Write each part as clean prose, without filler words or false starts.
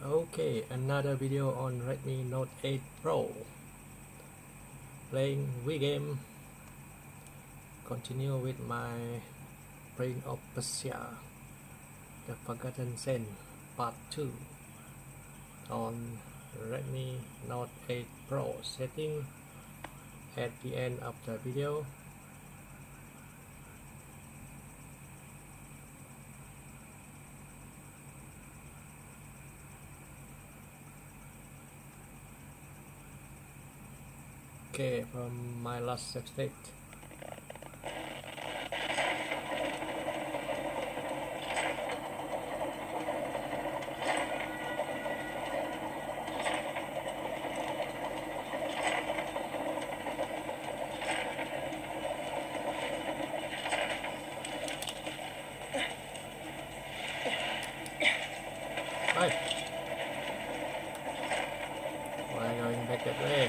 Okay, another video on Redmi Note 8 Pro. Playing Wii game. Continue with my Prince of Persia, The Forgotten Sands Part 2 on Redmi Note 8 Pro. Setting at the end of the video. Okay, from my last save state. Right. Why going back that way?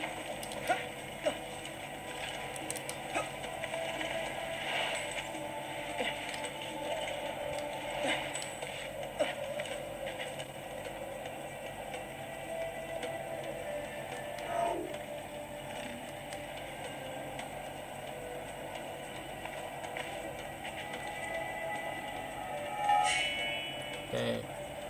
Okay.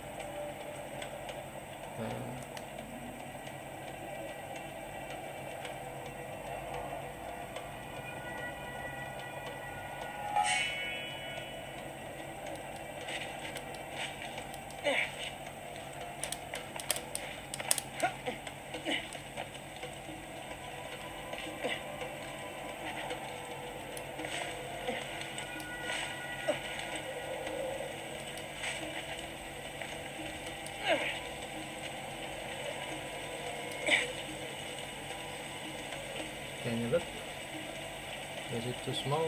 Can you look? Is it too small?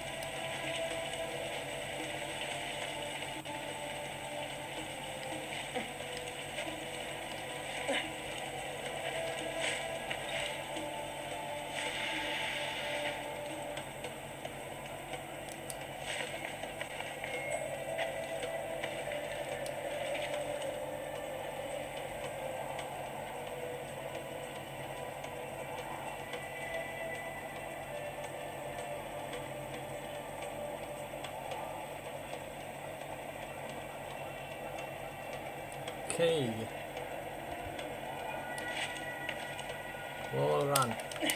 Okay. Wall run.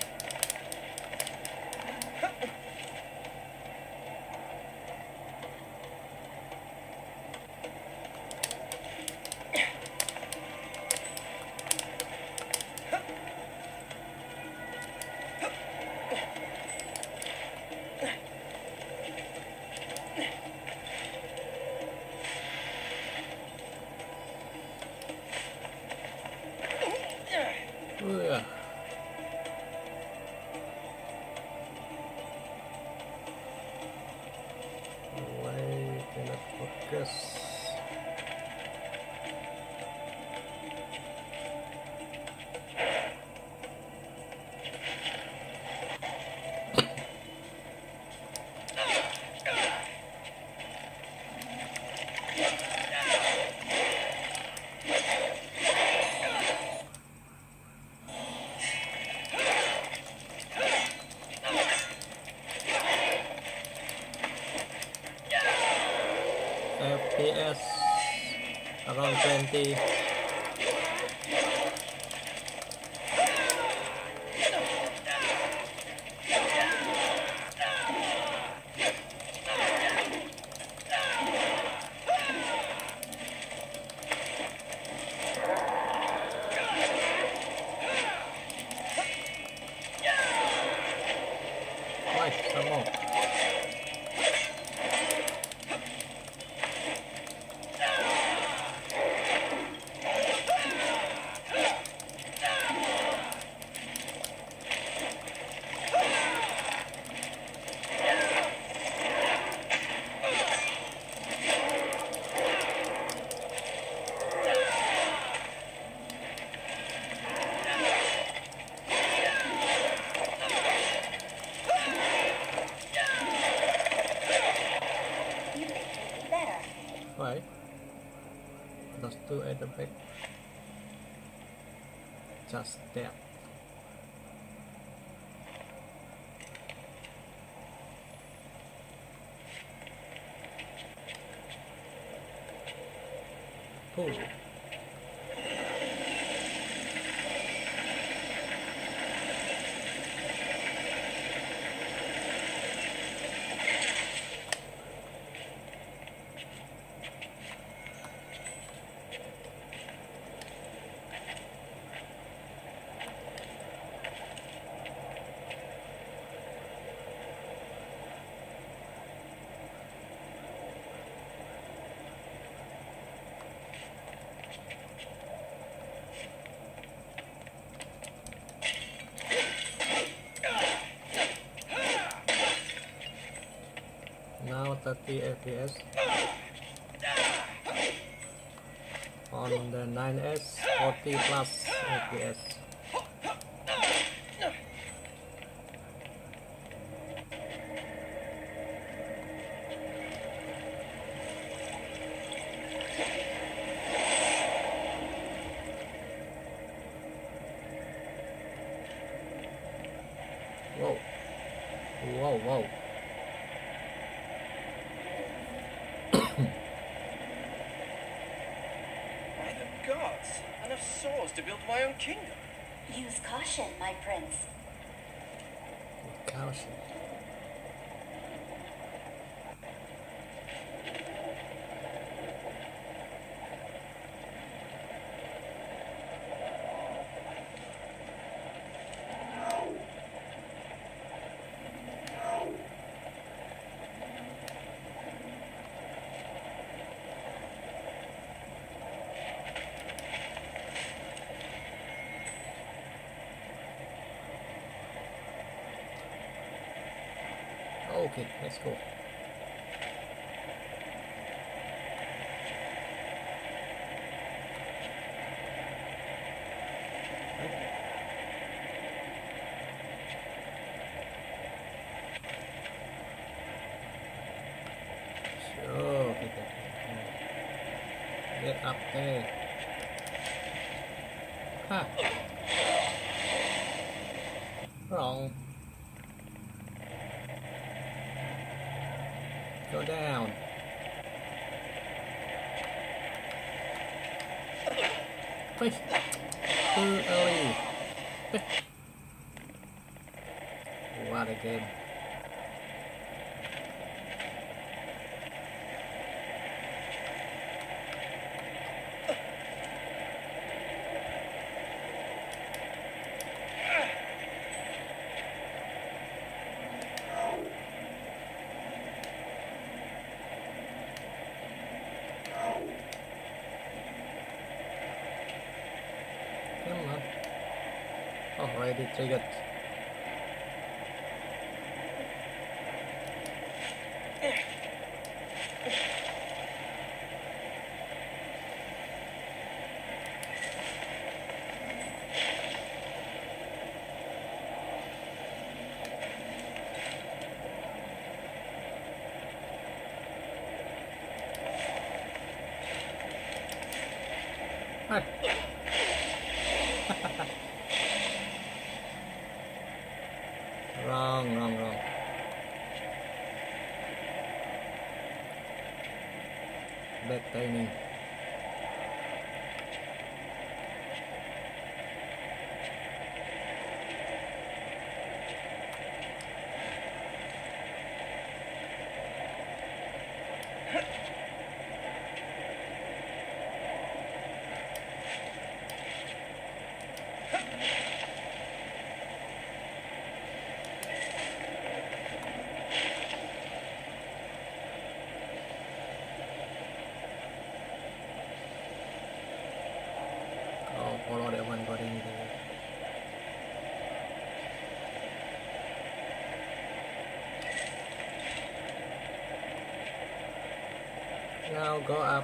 Yeah. Why cannot focus? FPS around 20. Right, some more. the back. Just that. Pull. Now 30 FPS on the 9S, 40 plus FPS. Whoa, whoa, whoa. By the gods, enough souls to build my own kingdom. Use caution, my prince. Caution. Okay, let's go. Sure, get up there. Ha! Wrong. Go down. Wait. Too early. What a game. Come on. Already triggered. Hi. Wrong. Bad timing. Follow that one going there. Now go up.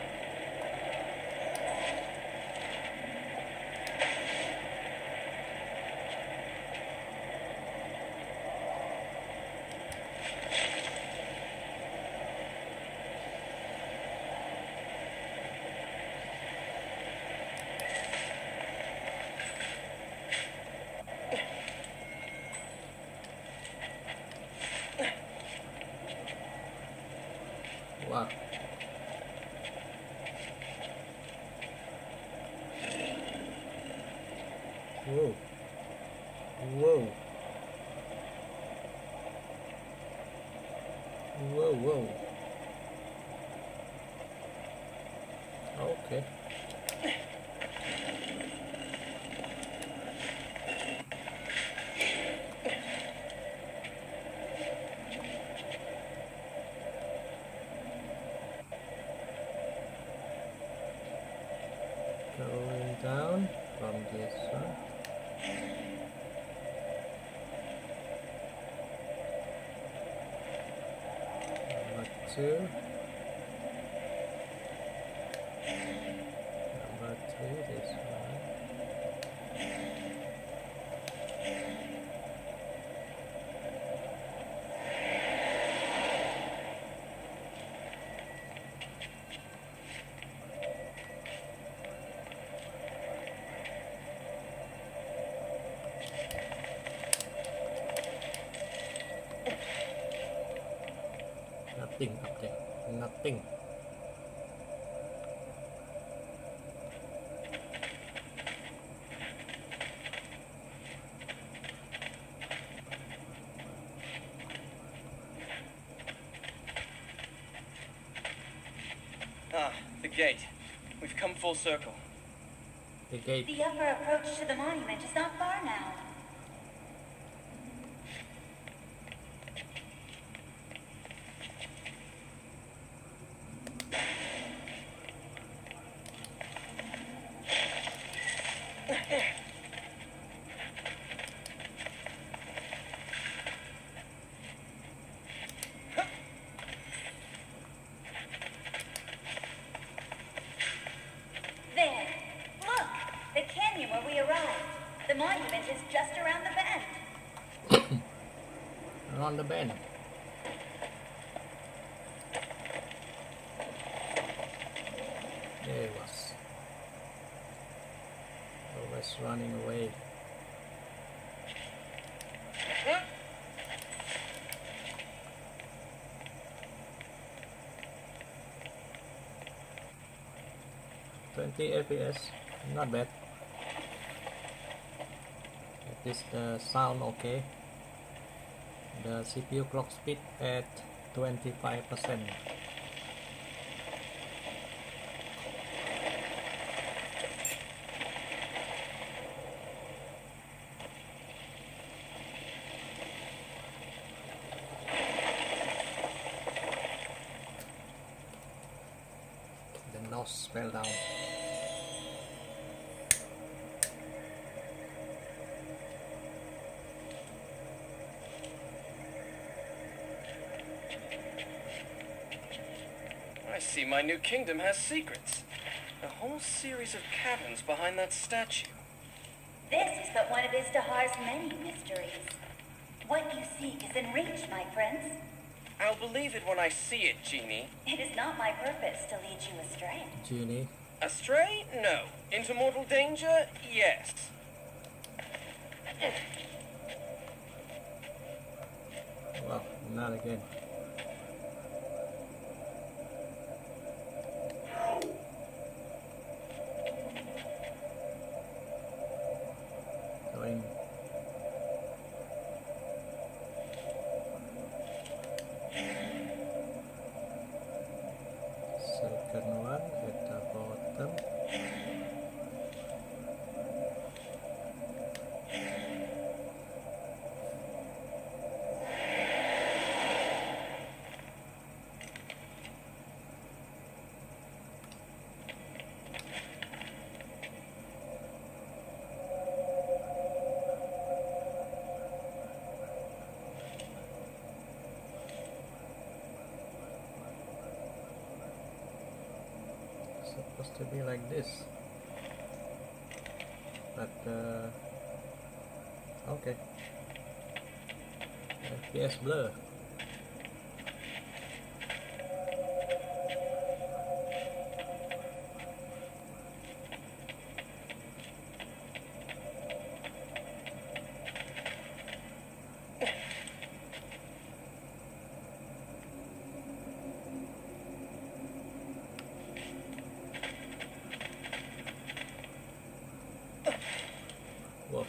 Wow. Whoa. Whoa. Whoa, whoa. Okay. Going down from this one. Number 2. Number 3, this one. Nothing up there. Nothing. Ah, the gate. We've come full circle. The gate. The upper approach to the monument is not far now. There! Look! The canyon where we arrived. The monument is just around the bend. On the bend. There it was. Always running away. FPS, not bad. Is the sound okay? The CPU clock speed at 25%. The nose fell down. I see my new kingdom has secrets. A whole series of caverns behind that statue. This is but one of Izdahar's many mysteries. What you seek is in reach, my prince. I'll believe it when I see it, Genie. It is not my purpose to lead you astray. Genie. Astray? No. Into mortal danger? Yes. Well, not again. Going. Second one at the bottom. Supposed to be like this, but okay. FPS blur. Whoa.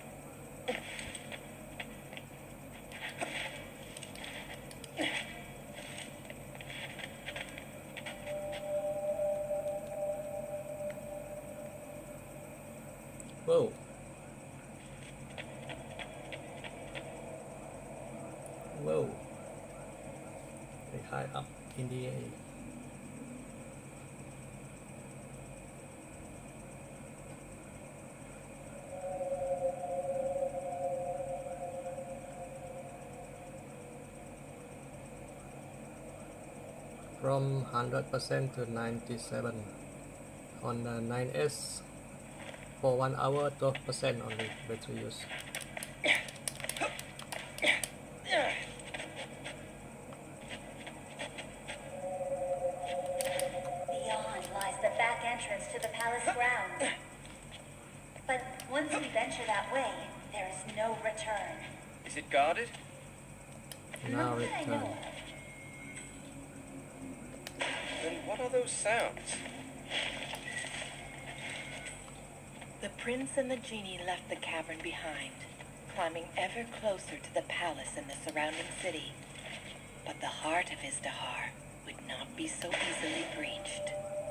Whoa. Whoa. Very high up in the air. From 100% to 97 on the 9S for 1 hour, 12% only battery use. Beyond lies the back entrance to the palace grounds. But once we venture that way, there is no return. Is it guarded? Now Not that I know return. of. Then what are those sounds? The prince and the genie left the cavern behind, climbing ever closer to the palace and the surrounding city. But the heart of Izdahar would not be so easily breached.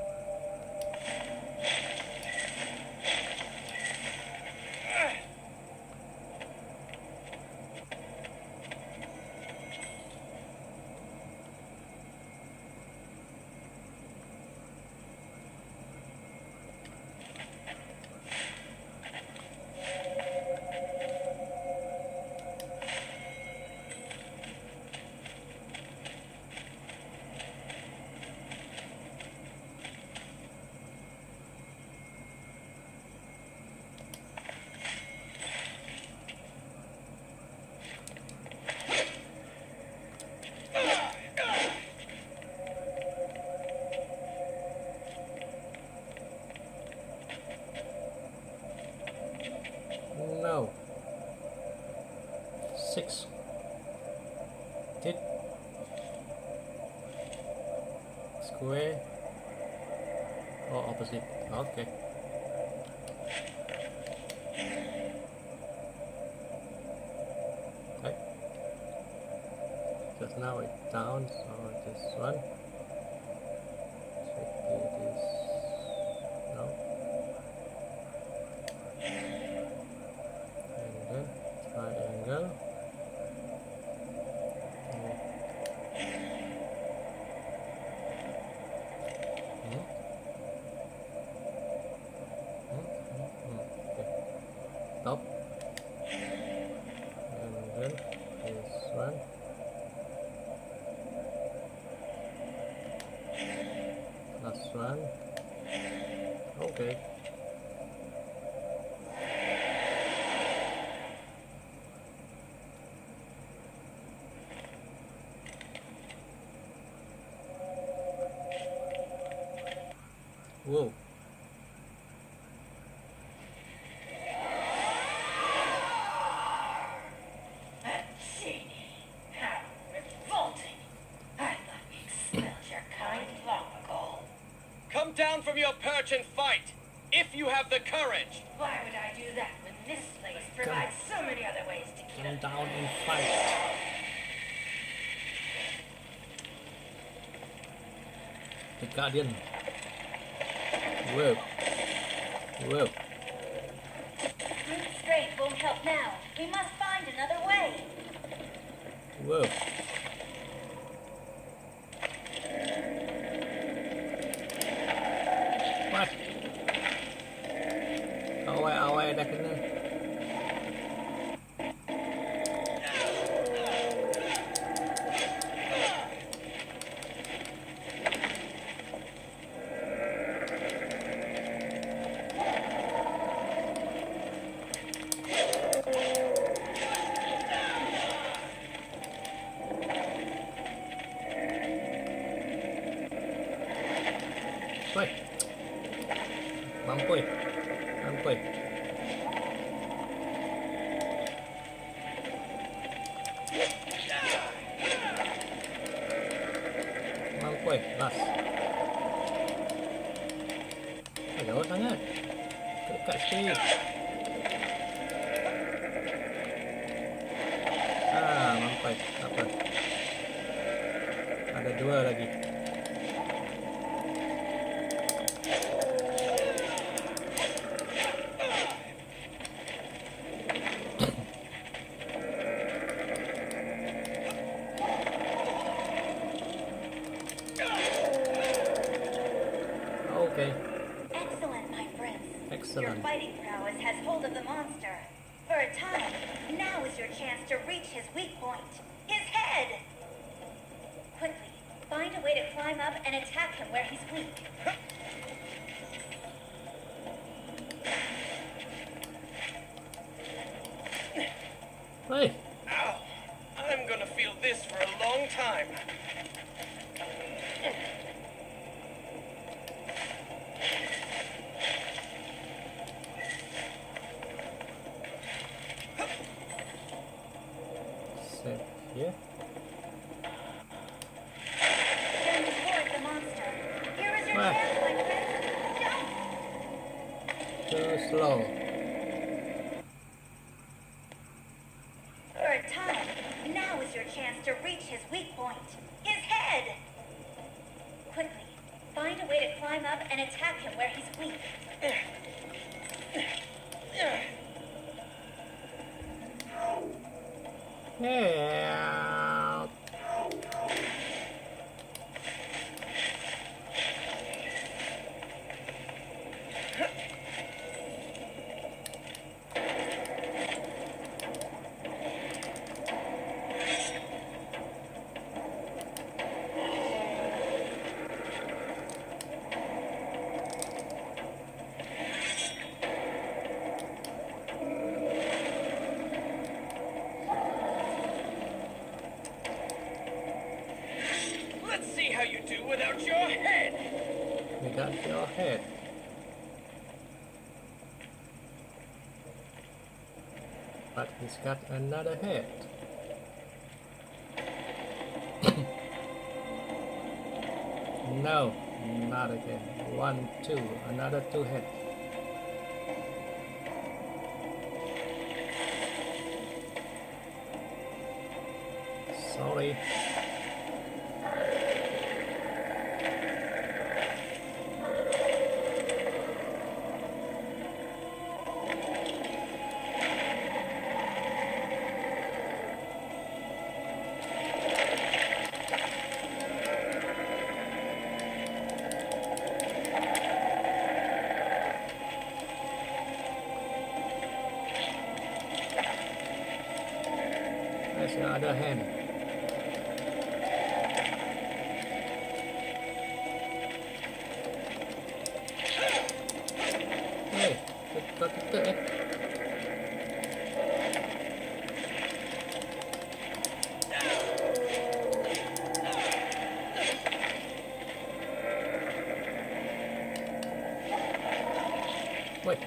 No. 6. Tit. Square. Or opposite. Okay. Okay. Just now it's down, so this one. Should be this. No. And then triangle. Okay. Top. And then this one. Last one. Okay. Whoa. That genie! How revolting! I thought we expelled your kind long ago. Come down from your perch and fight, if you have the courage. Why would I do that when this place provides so many other ways to Come kill? down and fight. The Guardian. Whoa. Whoa. Brute strength won't help now. We must find another way. Whoa. What? Awal dah kena. Woi. Mampui. Mampui. Mampui. Last. Jauh sangat. Dekat sikit. Mampet apa? Ada dua lagi. Okay, Excellent, my friends. Your excellent. fighting prowess has hold of the monster. For a time, now is your chance to reach his weak point. His head! Quickly, find a way to climb up and attack him where he's weak. Hey, Ow! I'm gonna feel this for a long time. set here. Jump toward the monster. Here is your Ah. chance, my friends. Jump! Too slow. For a time, now is your chance to reach his weak point. His head! Quickly, find a way to climb up and attack him where he's weak. Help! Let's see how you do without your head. Without your head. But he's got another head. No, not again. 1, 2, another 2 head. Sorry. There's the other hand. Hey, got it. Wait.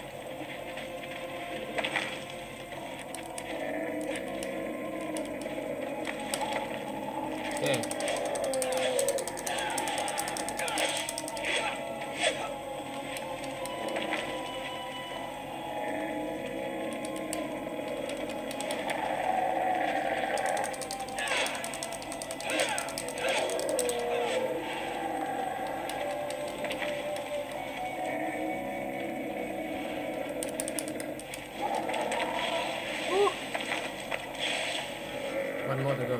Okay. One more to go.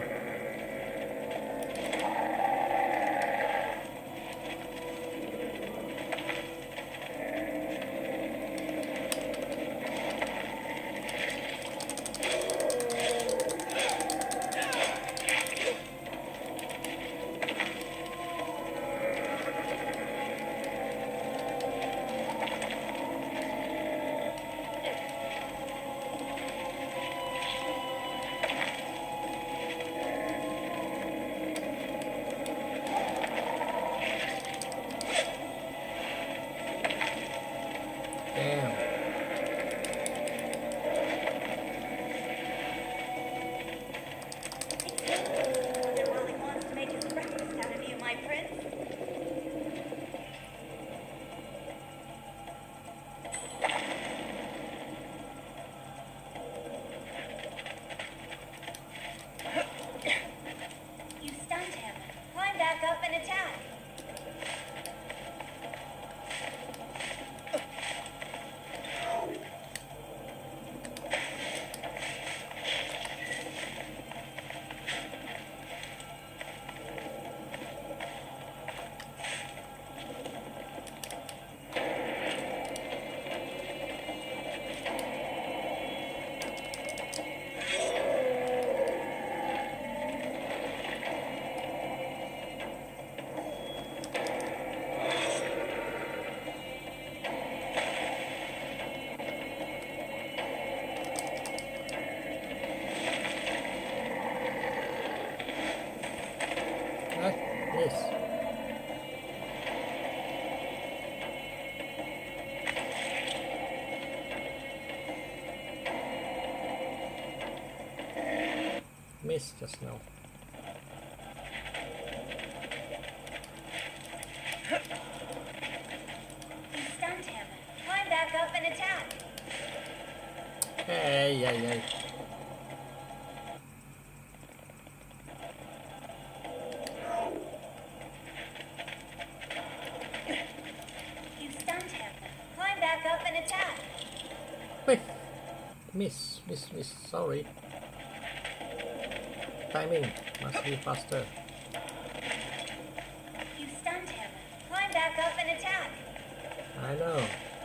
Damn. Wonder Wally wants to make his breakfast out of you, my prince. missed just now. You stunned him. Climb back up and attack. Hey, hey, hey. You stunned him. Climb back up and attack. Wait. Miss. Sorry. Timing must be faster. You stunned him. Climb back up and attack. I know.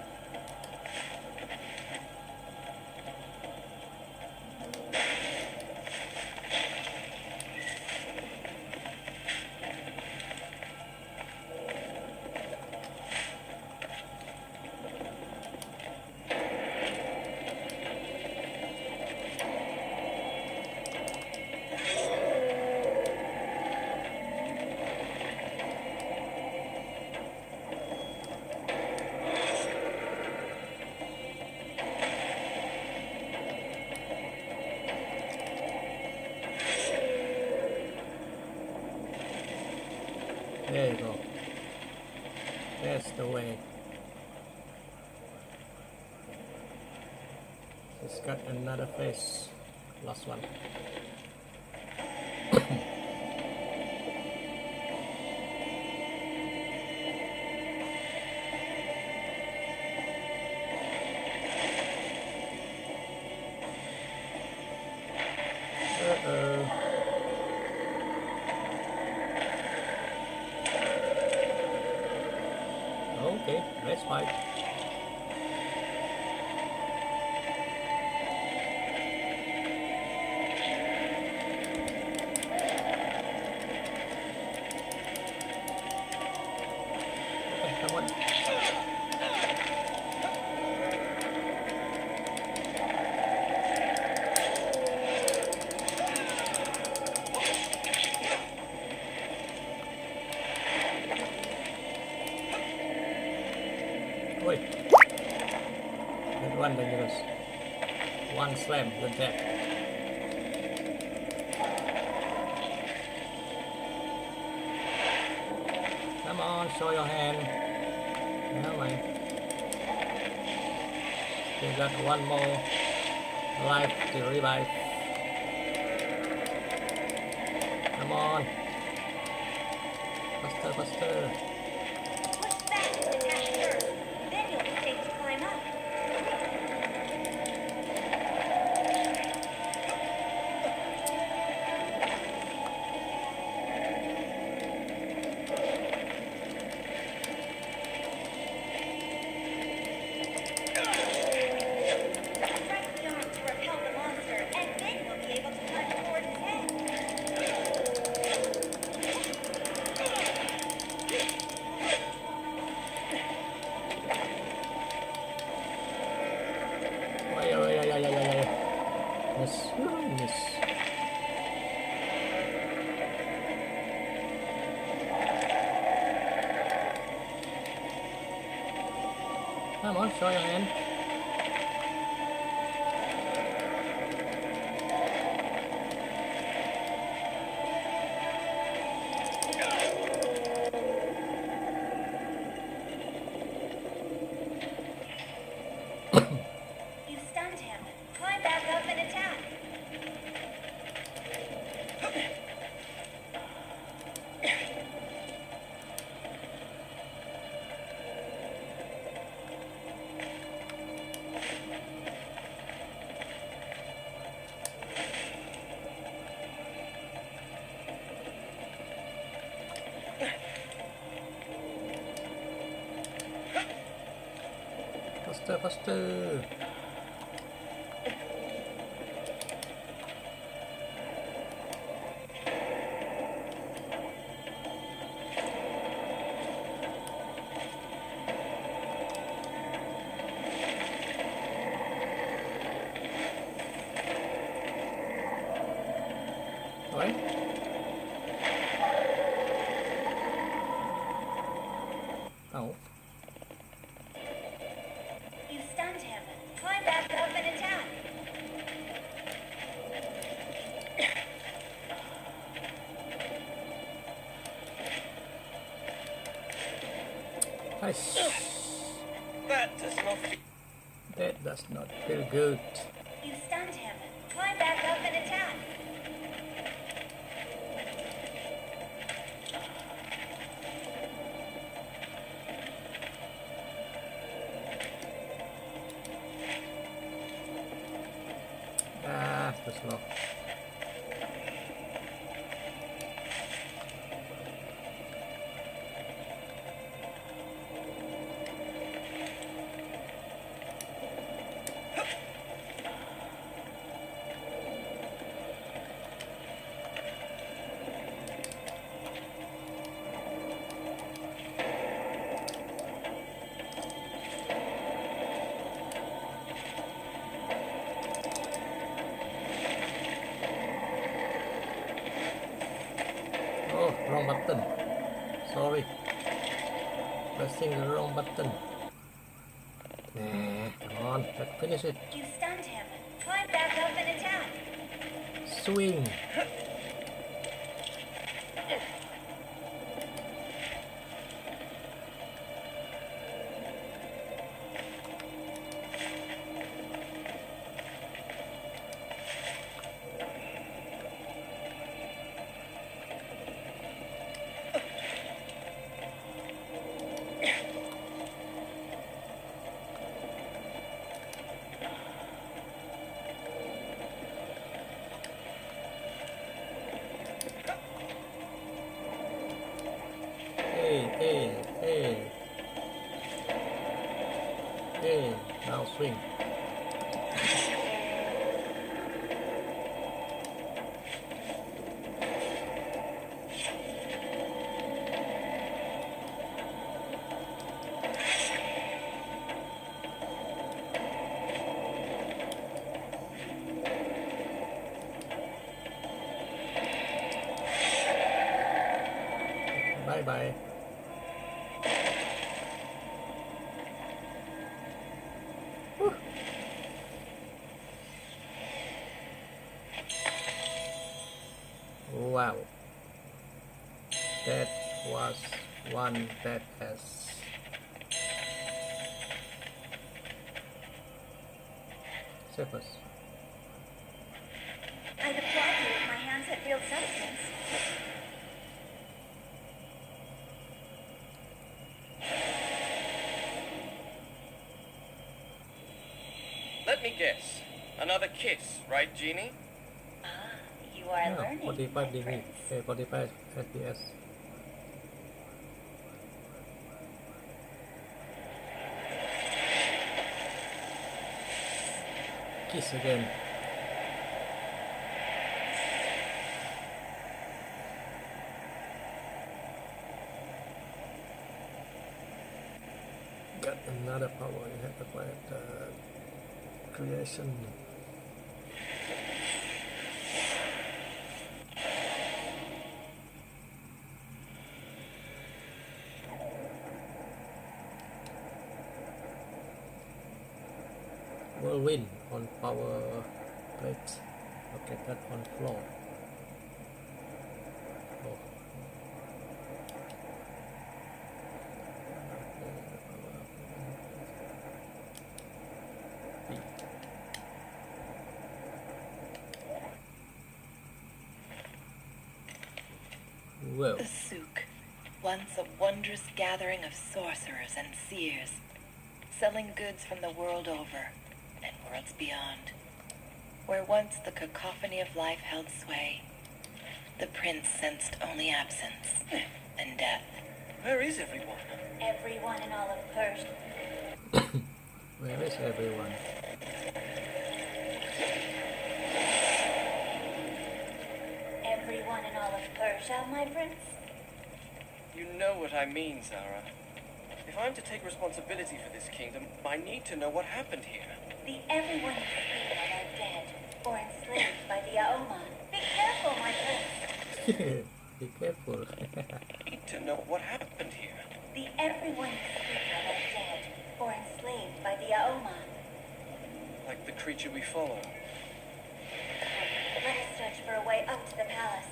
There you go. That's the way. It's got another face. Last one. Uh-oh. Okay, let's fight. Okay, come on. Wait. That one dangerous. One slam, you're dead. Come on, show your hand. Never mind. You got one more life to revive. Come on. Faster, faster. Push back and attack first. Then you'll be safe to climb up. Strike the arm to repel the monster, and then you'll be able to punch toward his head. Ay. Miss. Miss. Come on, show your hand. You stunned him. Climb back up and attack. Faster, faster. Alright. Oh. You stunned him. Climb Nice. That does not feel... That does not feel good. You stunned him. Climb back up and attack. Ah, too slow. Oh, wrong button. Sorry. Pressing the wrong button. Nah, come on, let's finish it. You stunned him. Climb back up and attack. Swing. Hey, now swing. Bye bye. Whew. Wow, that was one that has saved us. I'd applaud you if my hands had real substance. Let me guess. Another kiss, right, Genie? Ah, you are Yeah, learning, 45 my degree. prince. Okay, 45 FPS. Kiss again. Got another power. You have to acquire creation. Whirlwind on power plates located on floor. Oh. B. Well, The Souk, once a wondrous gathering of sorcerers and seers, selling goods from the world over and worlds beyond. Where once the cacophony of life held sway, the prince sensed only absence and death. Where is everyone? Everyone in all of Persia. where is everyone? Everyone in all of Persia, my prince. You know what I mean, Zara. If I'm to take responsibility for this kingdom, I need to know what happened here. The everyone you speak of are dead or enslaved by the Aoma. Be careful, my prince. Be careful. I need to know what happened here. The everyone you speak of are dead or enslaved by the Aoma. Like the creature we follow. Let us search for a way up to the palace.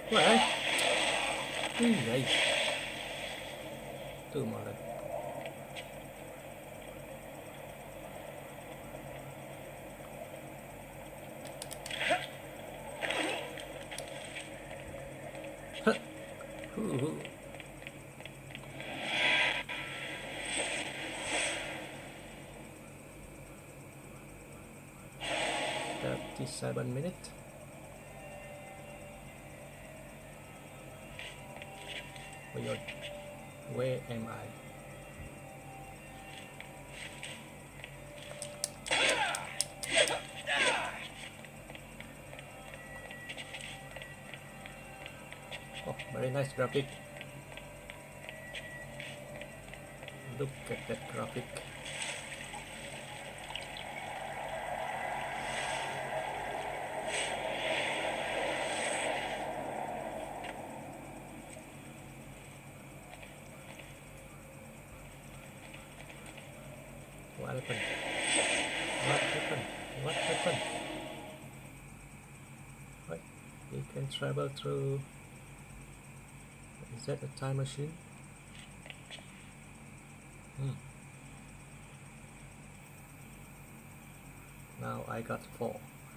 Vậy. Cái gì vậy? Từ mà lên. Seven minutes. Where am I? Oh, very nice graphic. Look at that graphic. What happened? What happened? What happened? What? You can travel through. Is that a time machine? Now I got 4.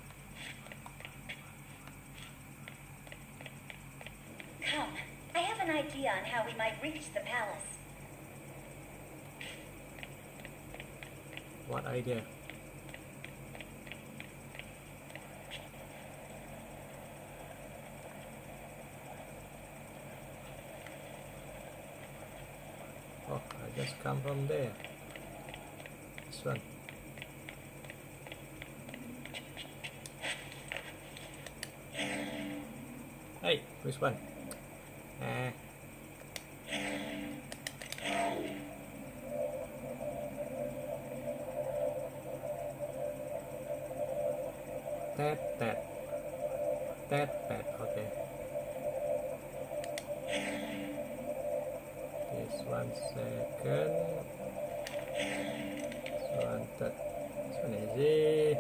Come, I have an idea on how we might reach the palace. What idea? Oh, I just come from there. This one. Hey, which one? That, okay. This 1 second. This one, that. This one easy.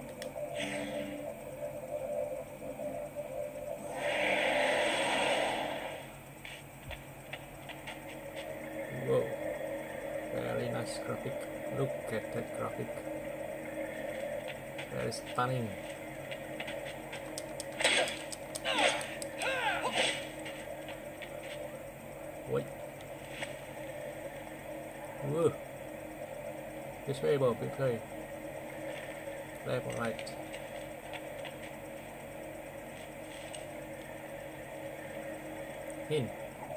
Whoa, very nice graphic. Look at that graphic. Very stunning. Wait. Whoa. Which way, Bob? Which way? Left or right? In.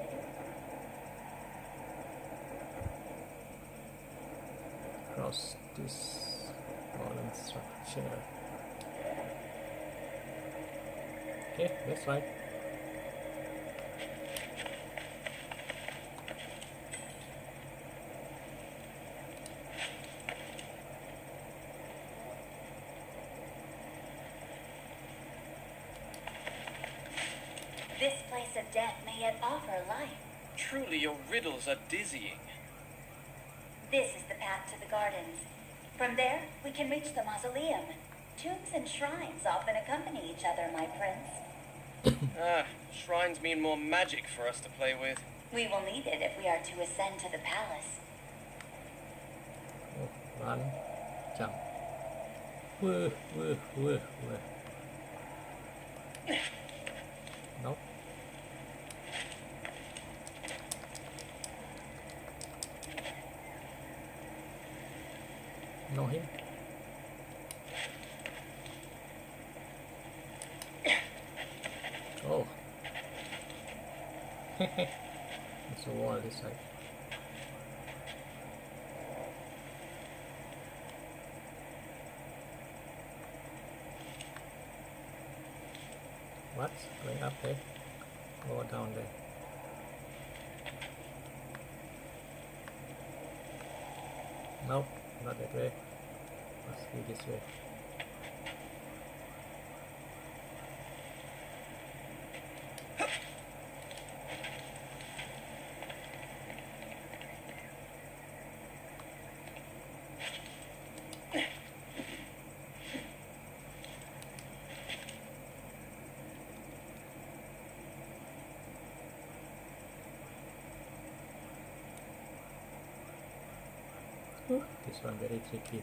Across this modern structure. Okay, that's right. This place of death may yet offer life. Truly, your riddles are dizzying. This is the path to the gardens. From there, we can reach the mausoleum. Tombs and shrines often accompany each other, my prince. Shrines mean more magic for us to play with. We will need it if we are to ascend to the palace. Oh, run, jump. Whoa. Nope. Know him? Oh. There's a wall this side. What? Going up there? Or down there? Nope, not that way. Must be this way. This one very tricky.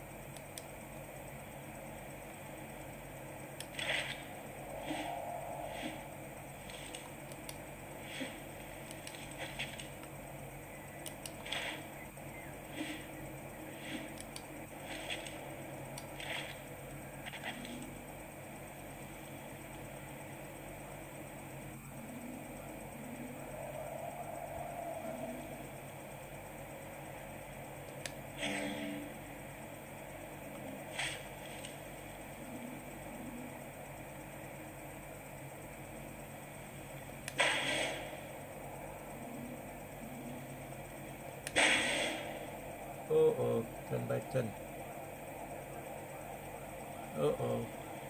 Uh-oh, turn by turn. Uh-oh.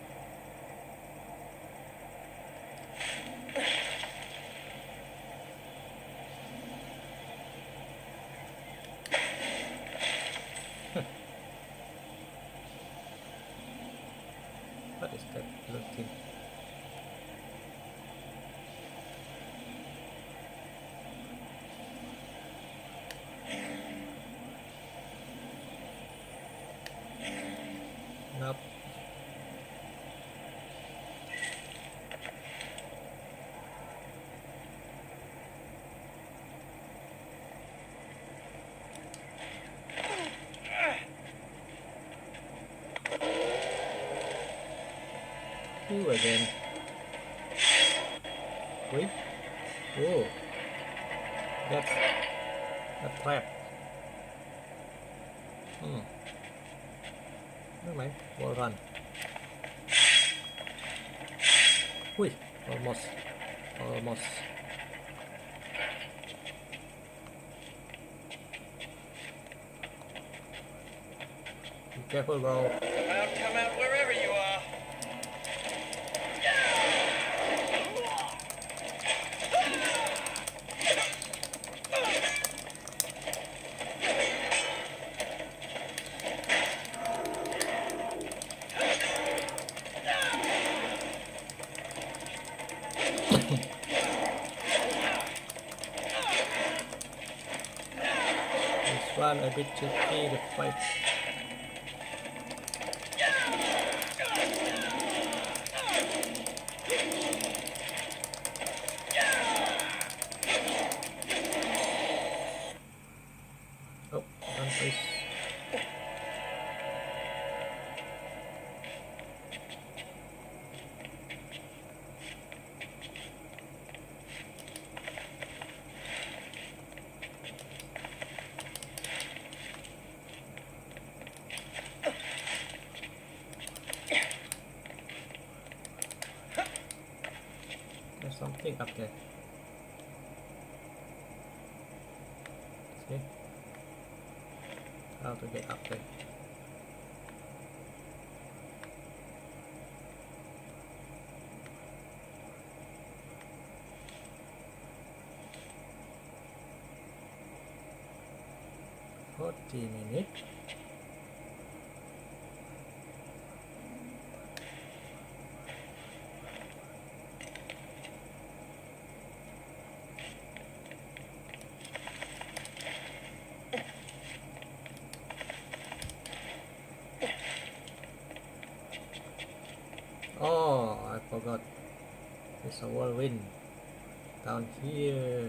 What is that little thing? Nope. You again. Wait. Oh. That's a trap. Never mind. Wall run. Ui, almost. Almost. Be careful, bro. Come out wherever you are. This one a bit tricky to fight. Oh, one place. There's something up there. See? How to get up there? $40 minutes. Oh, I forgot. There's a whirlwind down here.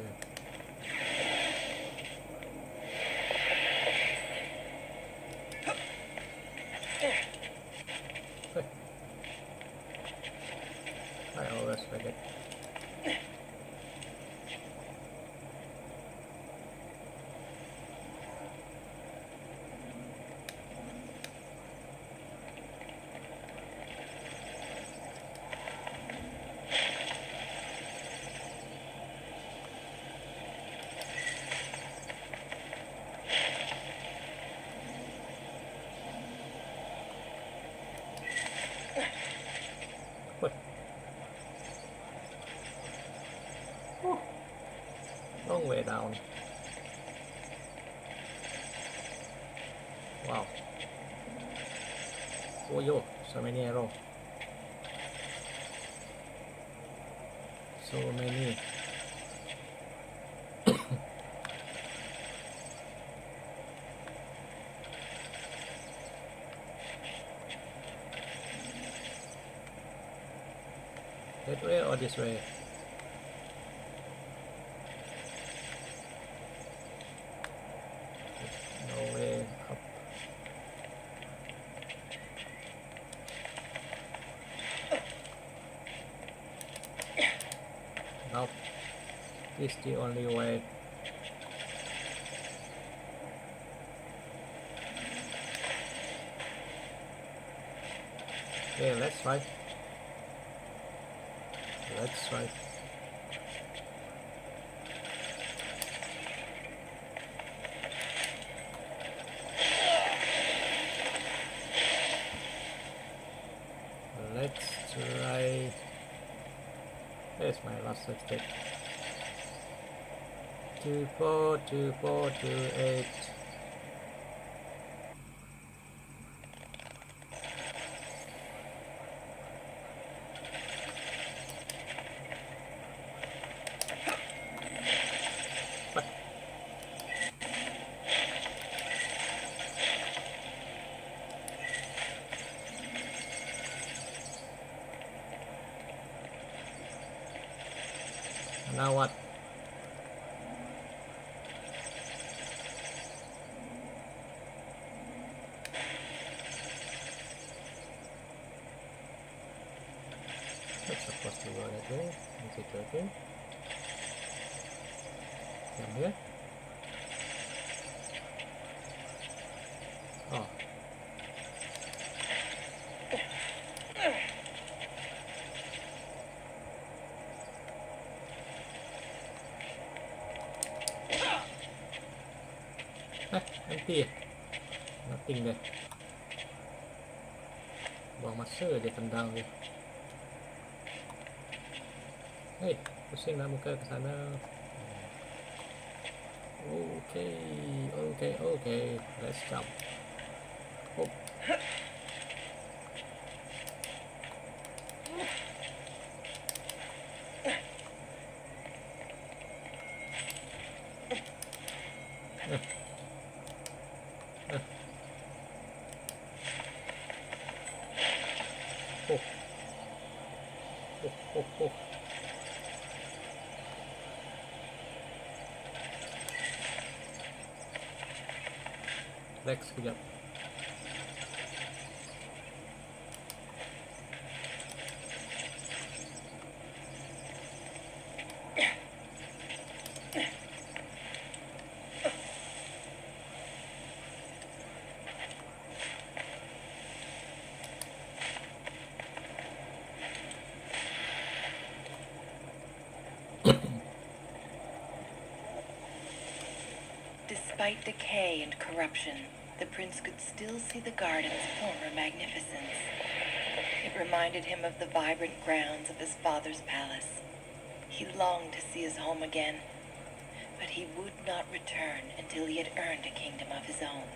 Hey. I always forget. What? Oh, long way down. Wow. Oh yo, so many arrows. So many. That way or this way? No way up. Nope. This is the only way. Okay, let's try. Let's try. Let's try. There's my last step. 2, 4, 2, 4, 2, 8. Now what? That's supposed to go that way. Is it working? Come here. Oh. Empty. Nothing there. Buang masa dia tendang dia. Hey, pusing lah muka ke sana. Okay. Let's jump. Oh. Oh. Lex, sekejap. Despite decay and corruption, the prince could still see the garden's former magnificence. It reminded him of the vibrant grounds of his father's palace. He longed to see his home again, but he would not return until he had earned a kingdom of his own.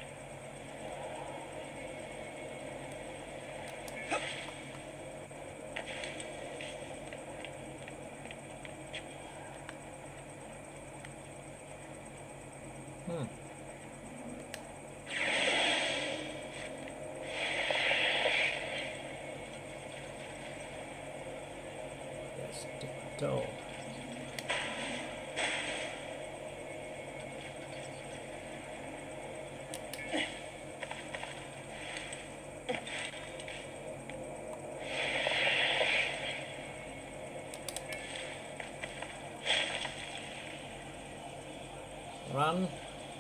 That's the door. Run.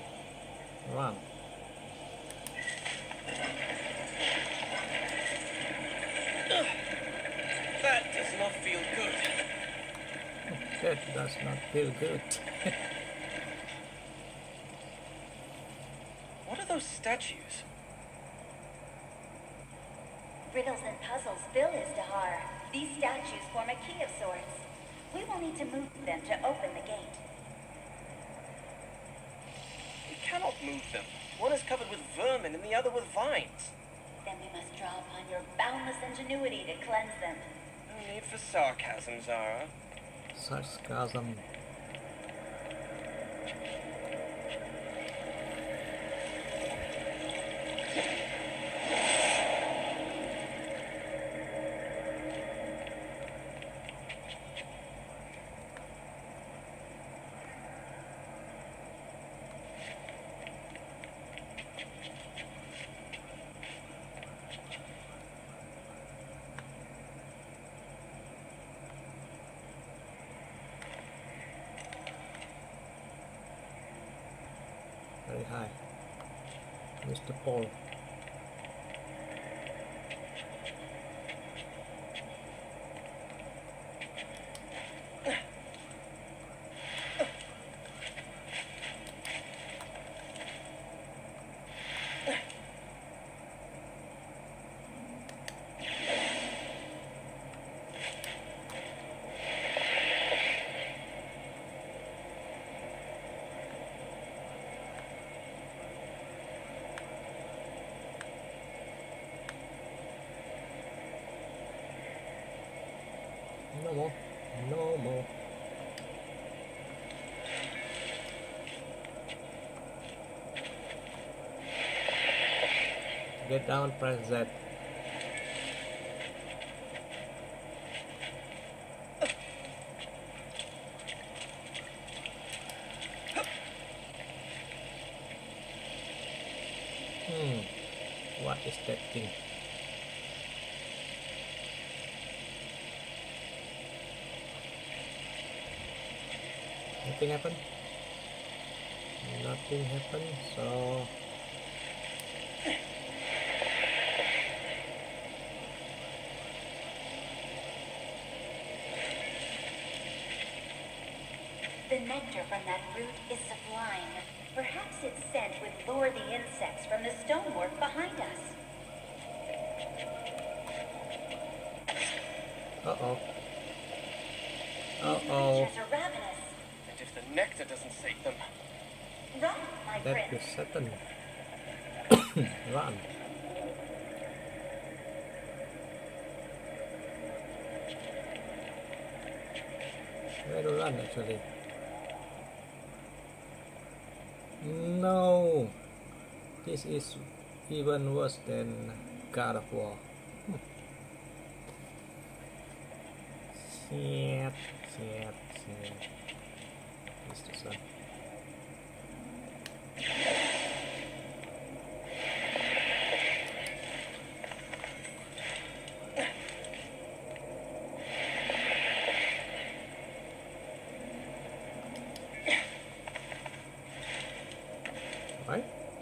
That does not feel good. That does not feel good. What are those statues? Riddles and puzzles fill Izdahar. These statues form a key of sorts. We will need to move them to open the gate. We cannot move them. One is covered with vermin and the other with vines. Then we must draw upon your boundless ingenuity to cleanse them. No need for sarcasm, Zara. Sarcasm. very high. Mr. Paul. No more. No more. Get down, press Z. What is that thing? Nothing happened. Nothing happened. So The nectar from that fruit is sublime. Perhaps its scent would lure the insects from the stonework behind us. uh-oh. These Uh-oh. creatures are ravenous. And if the nectar doesn't save them, Run, my That prince. is Satan. Run. Where to run actually? No. This is even worse than God of War. Shit. Is this one? Right?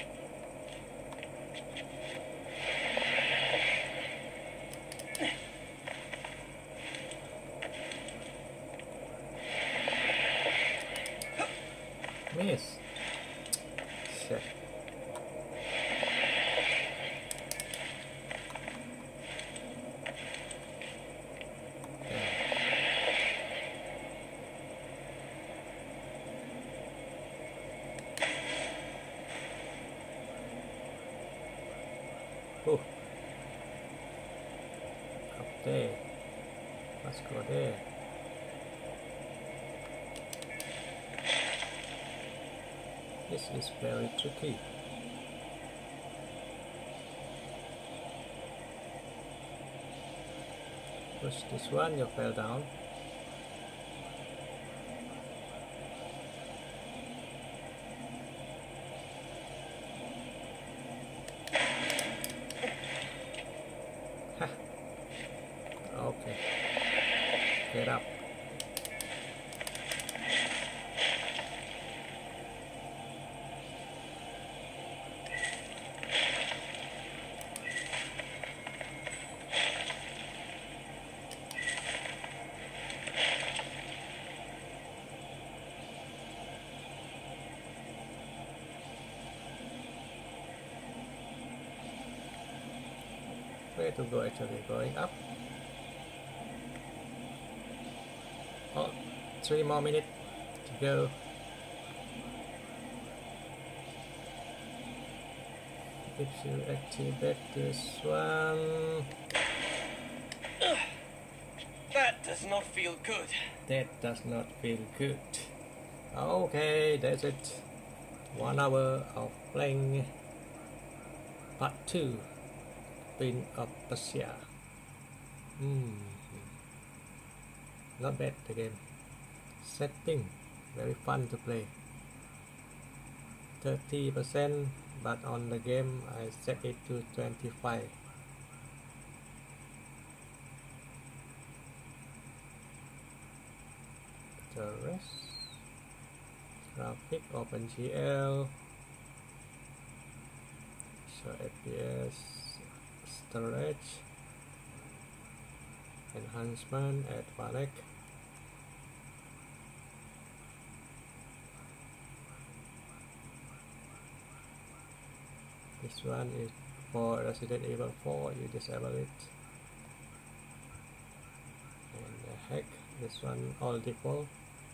Miss. Shit. Oh. Up there. Let's go there. This is very tricky. Push this one, you fell down. Ha. Okay. Get up. Where to go actually? Going up? Oh, 3 more minutes to go. If you activate this one, that does not feel good. that does not feel good. Okay, that's it. 1 hour of playing part 2. Prince of Persia. Not bad the game. Setting very fun to play. 30%, but on the game I set it to 25. The rest graphic OpenGL So FPS, storage, enhancement, add Vanek. This one is for Resident Evil 4, you disable it. And the heck, this one all default.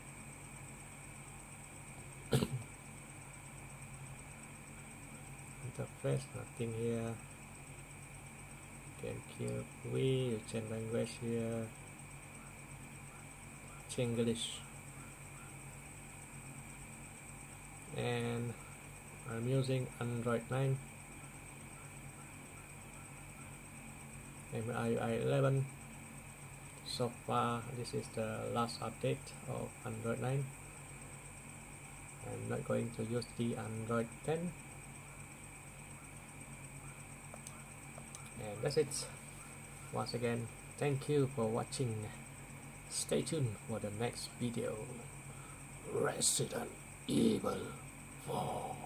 Interface, nothing here. GameCube, Wii, you change language here. Chinglish. And I'm using Android 9. MIUI 11. So far this is the last update of Android 9. I'm not going to use the Android 10. And that's it. Once again, thank you for watching. Stay tuned for the next video. Resident Evil 4.